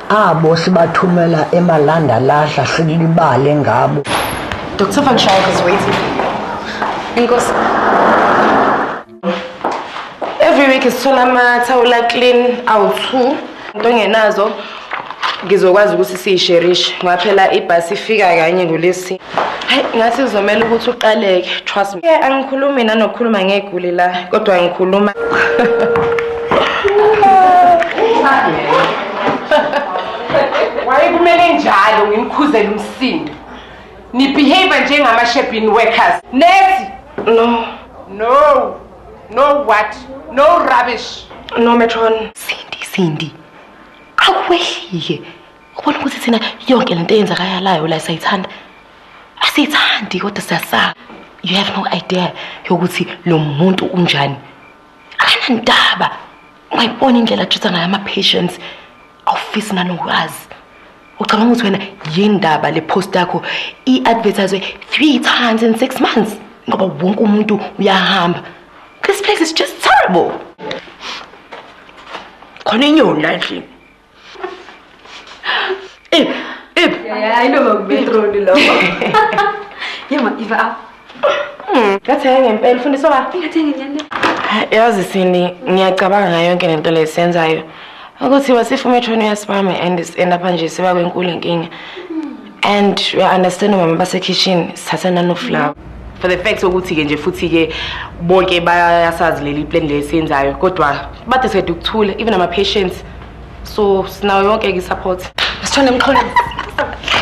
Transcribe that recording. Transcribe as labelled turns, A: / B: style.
A: abo sibathumela emalanda lahla silibale ngabo.
B: Dr. Van Schaik is waiting. Inkosi. Every week is thola amathawula clean awu2 ntongenazo ngizokwazi ukuthi siyisherishe ngaphela ibhasi ifika kanye ngolesi. Hayi ngathi uzomela ukuthi uqaleke, trust me. Angikhulumi nanokukhuluma ngeguli la kodwa ngikhuluma
C: Wayekumele njalo ngimkhuzela umsindo. Ni behave njengama shipping workers. Nesi. No what? No rubbish.
B: No matron. Cindy. Awuwehlike. Ubona ukuthi thina yonke lento eyenzakalayo la sayithanda. Asithandi kodwa siyasaka. You have no idea yokuthi lo muntu unjani. Akanandaba. Ungayibona indlela atreat ngayo ama patients. Awufisi nanokwazi. Ucabanga ukuthi wena yindaba le post yakho i-advertise 3 times in 6 months ngoba wonke umuntu uyahamba. This place is just terrible. Khona inyoni la endlini.
D: Yeah, I know about bedroom lo. Yema iva.
B: Ngathi ngempela ufundiswa ba?
D: Ngathenga nyane.
B: Yazi sini ngiyacabanga ngayo yonke lento lesenzayo. Ukuthi wasifa metron yasibame and end up nje siba kwenkulu inkinga. And we understand mama base kitchen sithathana no flour. For the fact ukuthi ke nje futhi ke bonke bayasazi leli plan lesenzayo kodwa bathe sethu ukuthula even ama patients so sinawo yonke ke support.
D: Sithona emxholweni.